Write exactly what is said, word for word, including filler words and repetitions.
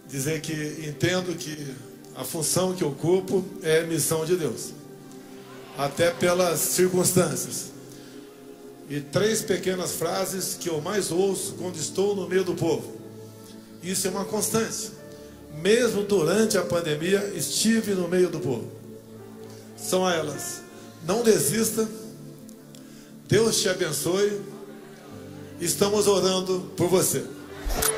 dizer que entendo que a função que ocupo é missão de Deus, até pelas circunstâncias. E três pequenas frases que eu mais ouço quando estou no meio do povo. Isso é uma constância. Mesmo durante a pandemia, estive no meio do povo. São elas: não desista, Deus te abençoe, estamos orando por você.